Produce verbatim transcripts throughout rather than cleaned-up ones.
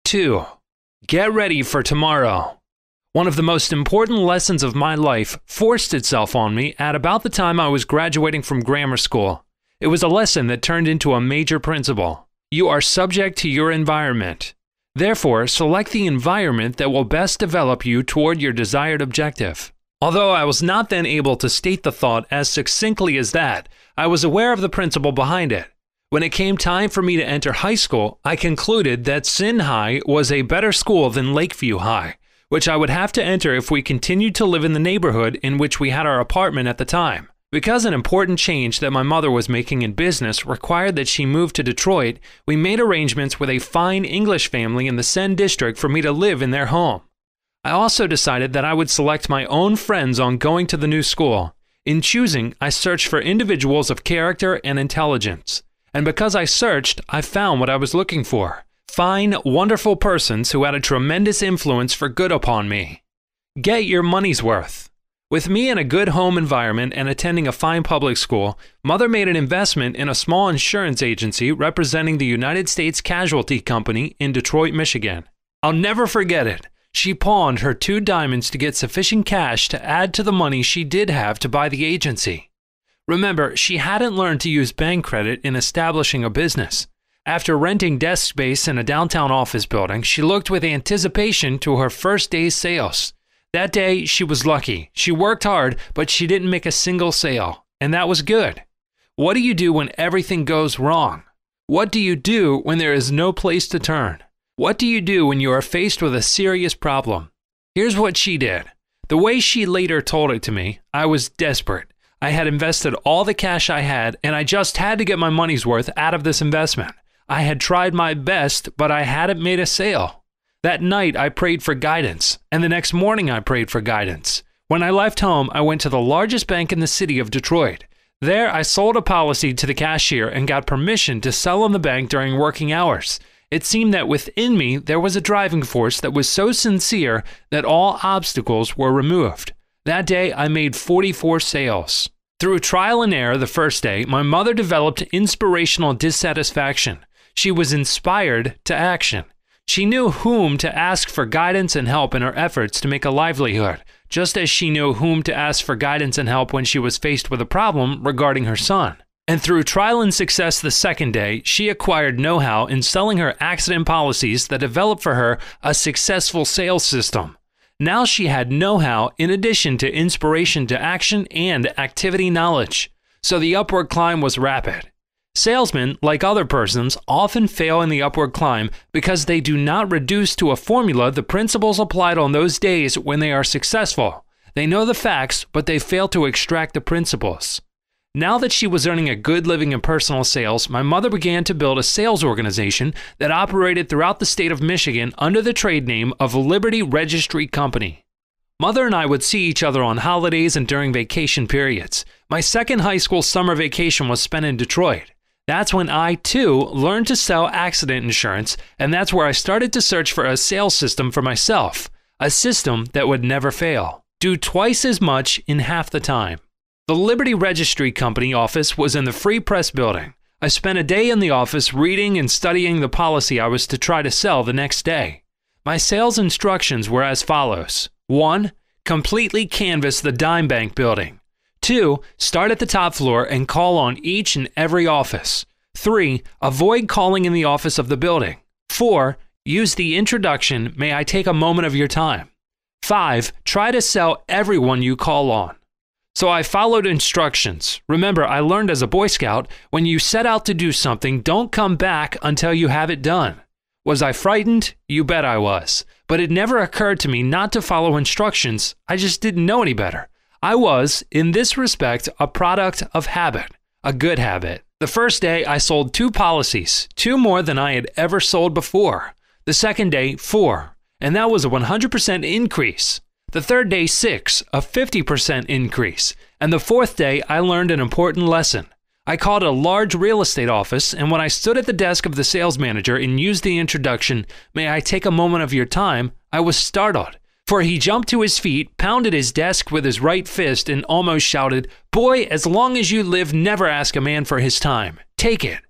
Two, get ready for tomorrow. One of the most important lessons of my life forced itself on me at about the time I was graduating from grammar school. It was a lesson that turned into a major principle. You are subject to your environment. Therefore, select the environment that will best develop you toward your desired objective. Although I was not then able to state the thought as succinctly as that, I was aware of the principle behind it. When it came time for me to enter high school, I concluded that Sin High was a better school than Lakeview High, which I would have to enter if we continued to live in the neighborhood in which we had our apartment at the time. Because an important change that my mother was making in business required that she move to Detroit, we made arrangements with a fine English family in the Sen district for me to live in their home. I also decided that I would select my own friends on going to the new school. In choosing, I searched for individuals of character and intelligence. And because I searched, I found what I was looking for. Fine, wonderful persons who had a tremendous influence for good upon me. Get your money's worth. With me in a good home environment and attending a fine public school, Mother made an investment in a small insurance agency representing the United States Casualty Company in Detroit, Michigan. I'll never forget it. She pawned her two diamonds to get sufficient cash to add to the money she did have to buy the agency. Remember, she hadn't learned to use bank credit in establishing a business. After renting desk space in a downtown office building, she looked with anticipation to her first day's sales. That day, she was lucky. She worked hard, but she didn't make a single sale, and that was good. What do you do when everything goes wrong? What do you do when there is no place to turn? What do you do when you are faced with a serious problem? Here's what she did. The way she later told it to me, I was desperate. I had invested all the cash I had, and I just had to get my money's worth out of this investment. I had tried my best, but I hadn't made a sale. That night, I prayed for guidance, and the next morning I prayed for guidance. When I left home, I went to the largest bank in the city of Detroit. There, I sold a policy to the cashier and got permission to sell in the bank during working hours. It seemed that within me, there was a driving force that was so sincere that all obstacles were removed. That day, I made forty-four sales. Through trial and error the first day, my mother developed inspirational dissatisfaction. She was inspired to action. She knew whom to ask for guidance and help in her efforts to make a livelihood, just as she knew whom to ask for guidance and help when she was faced with a problem regarding her son. And through trial and success the second day, she acquired know-how in selling her accident policies that developed for her a successful sales system. Now she had know-how in addition to inspiration to action and activity knowledge. So the upward climb was rapid. Salesmen, like other persons, often fail in the upward climb because they do not reduce to a formula the principles applied on those days when they are successful. They know the facts, but they fail to extract the principles. Now that she was earning a good living in personal sales, my mother began to build a sales organization that operated throughout the state of Michigan under the trade name of Liberty Registry Company. Mother and I would see each other on holidays and during vacation periods. My second high school summer vacation was spent in Detroit. That's when I, too, learned to sell accident insurance, and that's where I started to search for a sales system for myself, a system that would never fail. Do twice as much in half the time. The Liberty Registry Company office was in the Free Press building. I spent a day in the office reading and studying the policy I was to try to sell the next day. My sales instructions were as follows. one. Completely canvass the Dime Bank building. two. Start at the top floor and call on each and every office. three. Avoid calling in the office of the building. four. Use the introduction, "May I take a moment of your time?" five. Try to sell everyone you call on. So I followed instructions. Remember, I learned as a Boy Scout, when you set out to do something, don't come back until you have it done. Was I frightened? You bet I was. But it never occurred to me not to follow instructions. I just didn't know any better. I was, in this respect, a product of habit, a good habit. The first day, I sold two policies, two more than I had ever sold before. The second day, four, and that was a one hundred percent increase. The third day, six, a fifty percent increase. And the fourth day, I learned an important lesson. I called a large real estate office, and when I stood at the desk of the sales manager and used the introduction, "May I take a moment of your time?" I was startled. For he jumped to his feet, pounded his desk with his right fist, and almost shouted, "Boy, as long as you live, never ask a man for his time. Take it."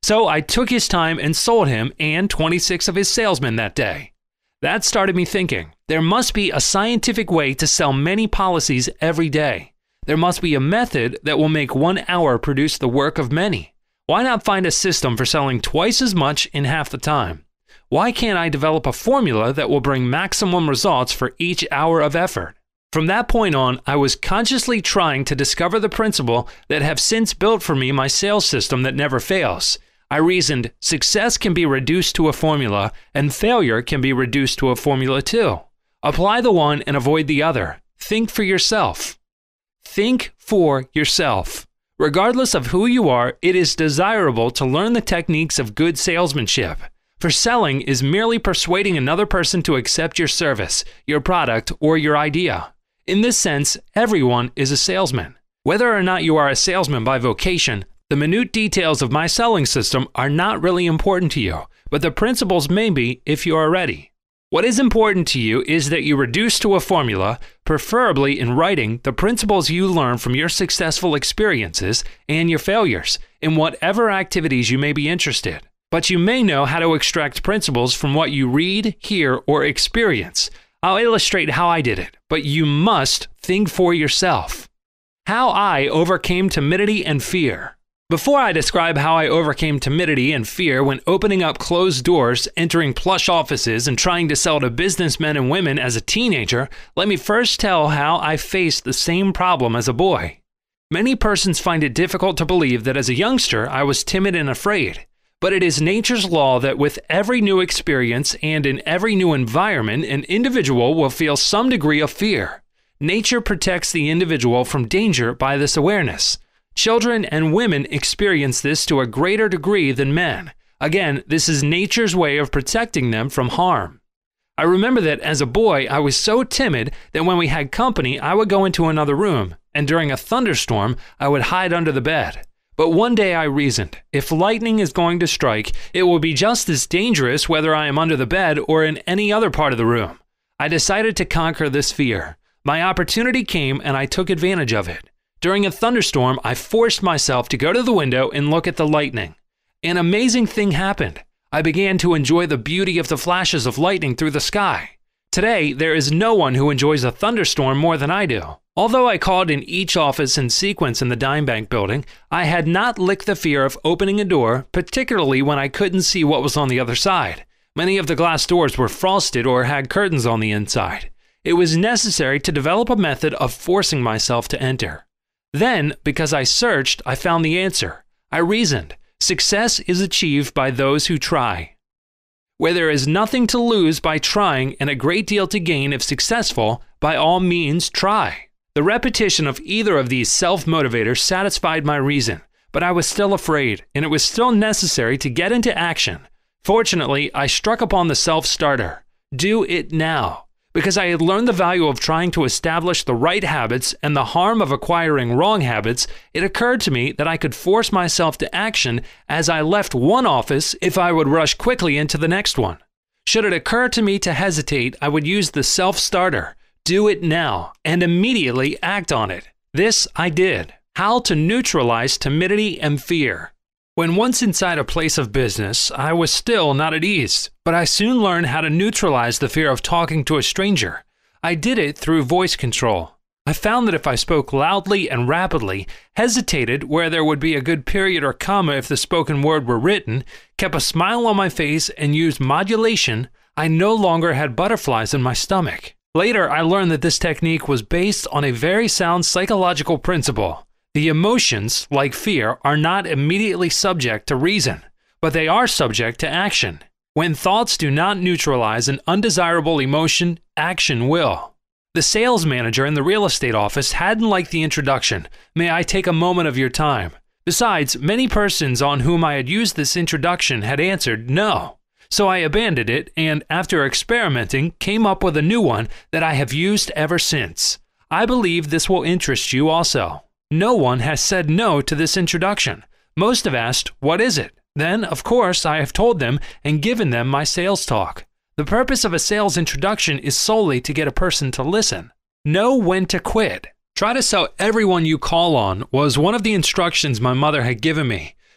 So I took his time and sold him and twenty-six of his salesmen that day. That started me thinking, there must be a scientific way to sell many policies every day. There must be a method that will make one hour produce the work of many. Why not find a system for selling twice as much in half the time? Why can't I develop a formula that will bring maximum results for each hour of effort? From that point on, I was consciously trying to discover the principle that have since built for me my sales system that never fails. I reasoned, success can be reduced to a formula, and failure can be reduced to a formula too. Apply the one and avoid the other. Think for yourself. Think for yourself. Regardless of who you are, it is desirable to learn the techniques of good salesmanship. For selling is merely persuading another person to accept your service, your product, or your idea. In this sense, everyone is a salesman. Whether or not you are a salesman by vocation, the minute details of my selling system are not really important to you, but the principles may be if you are ready. What is important to you is that you reduce to a formula, preferably in writing, the principles you learn from your successful experiences and your failures in whatever activities you may be interested. But you may know how to extract principles from what you read, hear, or experience. I'll illustrate how I did it, but you must think for yourself. How I overcame timidity and fear. Before I describe how I overcame timidity and fear when opening up closed doors, entering plush offices, and trying to sell to businessmen and women as a teenager, let me first tell how I faced the same problem as a boy. Many persons find it difficult to believe that as a youngster I was timid and afraid, but it is nature's law that with every new experience and in every new environment, an individual will feel some degree of fear. Nature protects the individual from danger by this awareness. Children and women experience this to a greater degree than men. Again, this is nature's way of protecting them from harm. I remember that as a boy, I was so timid that when we had company, I would go into another room, and during a thunderstorm, I would hide under the bed. But one day I reasoned, if lightning is going to strike, it will be just as dangerous whether I am under the bed or in any other part of the room. I decided to conquer this fear. My opportunity came and I took advantage of it. During a thunderstorm, I forced myself to go to the window and look at the lightning. An amazing thing happened. I began to enjoy the beauty of the flashes of lightning through the sky. Today, there is no one who enjoys a thunderstorm more than I do. Although I called in each office in sequence in the Dime Bank building, I had not licked the fear of opening a door, particularly when I couldn't see what was on the other side. Many of the glass doors were frosted or had curtains on the inside. It was necessary to develop a method of forcing myself to enter. Then, because I searched, I found the answer. I reasoned. Success is achieved by those who try. Where there is nothing to lose by trying and a great deal to gain if successful, by all means try. The repetition of either of these self-motivators satisfied my reason, but I was still afraid, and it was still necessary to get into action. Fortunately, I struck upon the self-starter. Do it now. Because I had learned the value of trying to establish the right habits and the harm of acquiring wrong habits, it occurred to me that I could force myself to action as I left one office if I would rush quickly into the next one. Should it occur to me to hesitate, I would use the self-starter. Do it now, and immediately act on it. This I did. How to neutralize timidity and fear. When once inside a place of business, I was still not at ease, but I soon learned how to neutralize the fear of talking to a stranger. I did it through voice control. I found that if I spoke loudly and rapidly, hesitated where there would be a good period or comma if the spoken word were written, kept a smile on my face, and used modulation, I no longer had butterflies in my stomach. Later, I learned that this technique was based on a very sound psychological principle. The emotions, like fear, are not immediately subject to reason, but they are subject to action. When thoughts do not neutralize an undesirable emotion, action will. The sales manager in the real estate office hadn't liked the introduction. May I take a moment of your time? Besides, many persons on whom I had used this introduction had answered no. So I abandoned it and, after experimenting, came up with a new one that I have used ever since. I believe this will interest you also. No one has said no to this introduction. Most have asked, what is it? Then, of course, I have told them and given them my sales talk. The purpose of a sales introduction is solely to get a person to listen. Know when to quit. Try to sell everyone you call on was one of the instructions my mother had given me.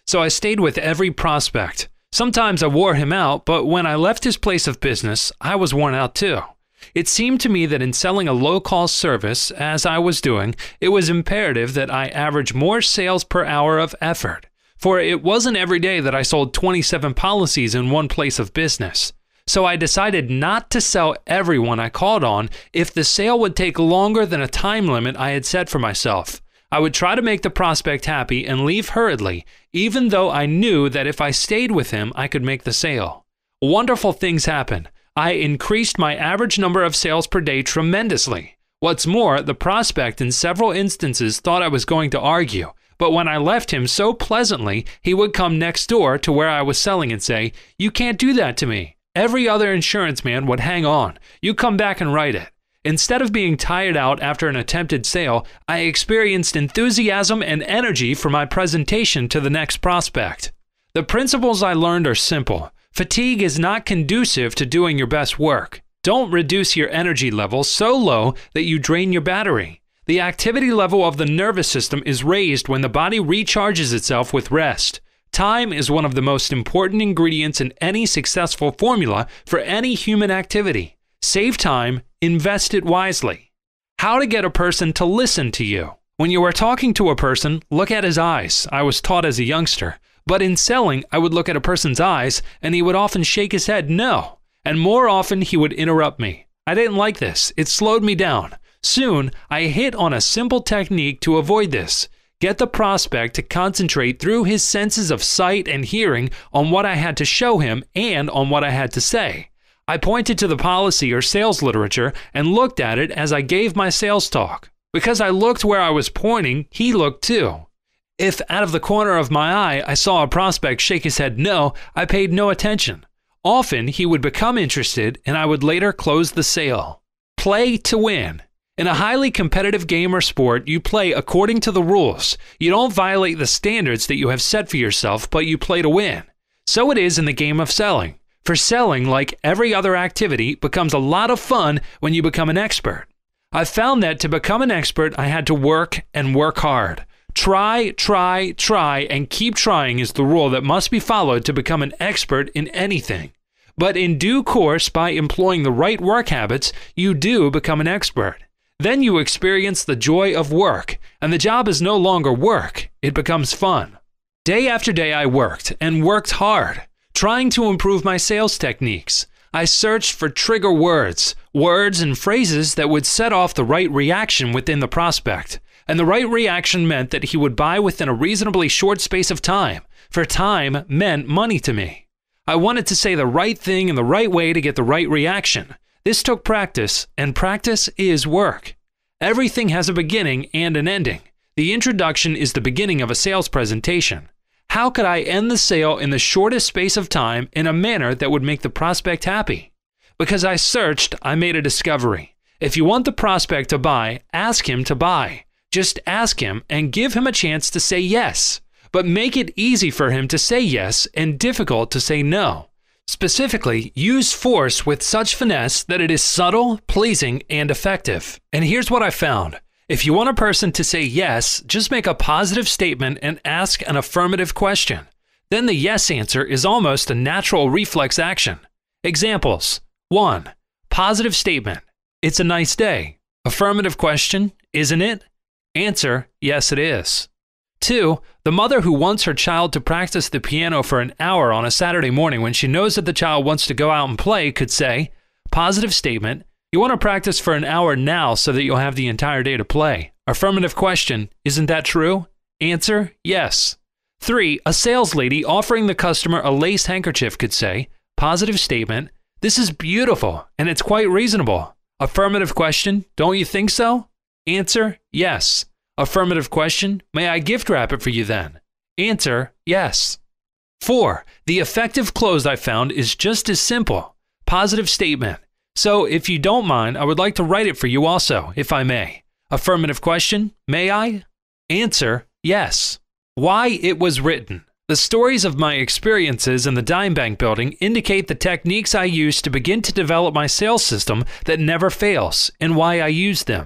so I stayed with every prospect. Sometimes I wore him out, but when I left his place of business, I was worn out too. It seemed to me that in selling a low-cost service, as I was doing, it was imperative that I average more sales per hour of effort, for it wasn't every day that I sold twenty-seven policies in one place of business. So I decided not to sell everyone I called on if the sale would take longer than a time limit I had set for myself. I would try to make the prospect happy and leave hurriedly, even though I knew that if I stayed with him, I could make the sale. Wonderful things happened. I increased my average number of sales per day tremendously. What's more, the prospect in several instances thought I was going to argue, but when I left him so pleasantly, he would come next door to where I was selling and say, "You can't do that to me." Every other insurance man would hang on. You come back and write it. Instead of being tired out after an attempted sale, I experienced enthusiasm and energy for my presentation to the next prospect. The principles I learned are simple. Fatigue is not conducive to doing your best work. Don't reduce your energy level so low that you drain your battery. The activity level of the nervous system is raised when the body recharges itself with rest. Time is one of the most important ingredients in any successful formula for any human activity. Save time, invest it wisely. How to get a person to listen to you. When you are talking to a person, look at his eyes. I was taught as a youngster. But in selling, I would look at a person's eyes, and he would often shake his head no. And more often, he would interrupt me. I didn't like this. It slowed me down. Soon, I hit on a simple technique to avoid this. Get the prospect to concentrate through his senses of sight and hearing on what I had to show him and on what I had to say. I pointed to the policy or sales literature and looked at it as I gave my sales talk. Because I looked where I was pointing, he looked too. If out of the corner of my eye I saw a prospect shake his head no, I paid no attention. Often he would become interested and I would later close the sale. Play to win. In a highly competitive game or sport, you play according to the rules. You don't violate the standards that you have set for yourself, but you play to win. So it is in the game of selling. For selling, like every other activity, becomes a lot of fun when you become an expert. I've found that to become an expert, I had to work and work hard. Try, try, try, and keep trying is the rule that must be followed to become an expert in anything. But in due course, by employing the right work habits, you do become an expert. Then you experience the joy of work, and the job is no longer work, it becomes fun. Day after day I worked, and worked hard, trying to improve my sales techniques. I searched for trigger words, words and phrases that would set off the right reaction within the prospect. And the right reaction meant that he would buy within a reasonably short space of time, for time meant money to me. I wanted to say the right thing in the right way to get the right reaction. This took practice, and practice is work. Everything has a beginning and an ending. The introduction is the beginning of a sales presentation. How could I end the sale in the shortest space of time in a manner that would make the prospect happy? Because I searched, I made a discovery. If you want the prospect to buy, ask him to buy. Just ask him and give him a chance to say yes. But make it easy for him to say yes and difficult to say no. Specifically, use force with such finesse that it is subtle, pleasing, and effective. And here's what I found. If you want a person to say yes, just make a positive statement and ask an affirmative question. Then the yes answer is almost a natural reflex action. Examples. one. Positive statement. It's a nice day. Affirmative question. Isn't it? Answer. Yes, it is. two. The mother who wants her child to practice the piano for an hour on a Saturday morning when she knows that the child wants to go out and play could say, positive statement, you want to practice for an hour now so that you'll have the entire day to play. Affirmative question, isn't that true? Answer, yes. three. A sales lady offering the customer a lace handkerchief could say, positive statement, this is beautiful and it's quite reasonable. Affirmative question, don't you think so? Answer, yes. Affirmative question, may I gift wrap it for you then? Answer, yes. four. The effective close I found is just as simple. Positive statement. So if you don't mind, I would like to write it for you also, if I may. Affirmative question, may I? Answer, yes. Why it was written. The stories of my experiences in the Dime Bank building indicate the techniques I used to begin to develop my sales system that never fails and why I use them.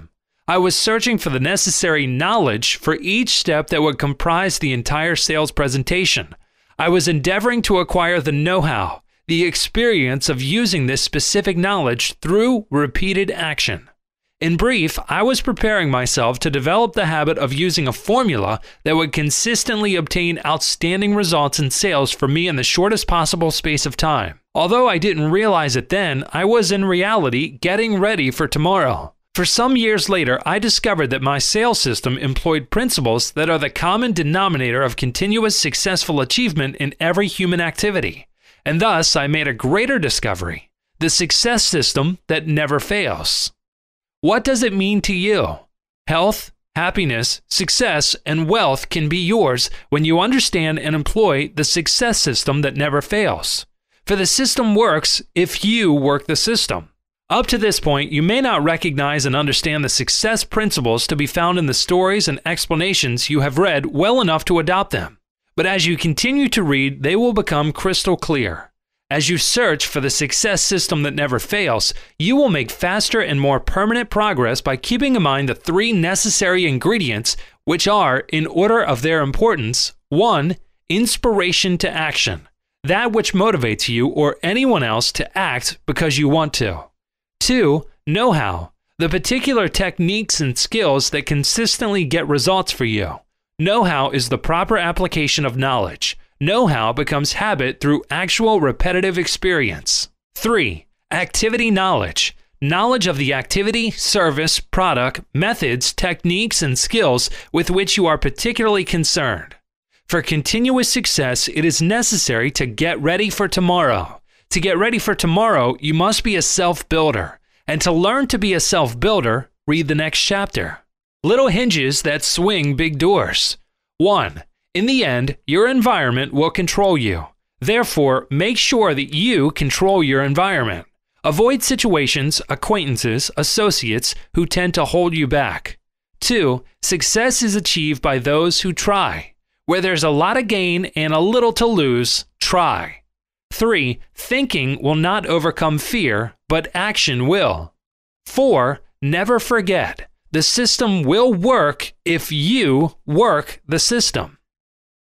I was searching for the necessary knowledge for each step that would comprise the entire sales presentation. I was endeavoring to acquire the know-how, the experience of using this specific knowledge through repeated action. In brief, I was preparing myself to develop the habit of using a formula that would consistently obtain outstanding results in sales for me in the shortest possible space of time. Although I didn't realize it then, I was in reality getting ready for tomorrow. For some years later, I discovered that my sales system employed principles that are the common denominator of continuous successful achievement in every human activity. And thus, I made a greater discovery: the success system that never fails. What does it mean to you? Health, happiness, success, and wealth can be yours when you understand and employ the success system that never fails. For the system works if you work the system. Up to this point, you may not recognize and understand the success principles to be found in the stories and explanations you have read well enough to adopt them. But as you continue to read, they will become crystal clear. As you search for the success system that never fails, you will make faster and more permanent progress by keeping in mind the three necessary ingredients, which are, in order of their importance: one, inspiration to action, that which motivates you or anyone else to act because you want to. Two, know-how, the particular techniques and skills that consistently get results for you. Know-how is the proper application of knowledge. Know-how becomes habit through actual repetitive experience. Three, activity knowledge. Knowledge of the activity, service, product, methods, techniques, and skills with which you are particularly concerned. For continuous success, it is necessary to get ready for tomorrow. To get ready for tomorrow, you must be a self-builder. And to learn to be a self-builder, read the next chapter. Little hinges that swing big doors. One, in the end, your environment will control you. Therefore, make sure that you control your environment. Avoid situations, acquaintances, associates who tend to hold you back. Two, success is achieved by those who try. Where there's a lot of gain and a little to lose, try. Three, thinking will not overcome fear, but action will. Four, never forget. The system will work if you work the system.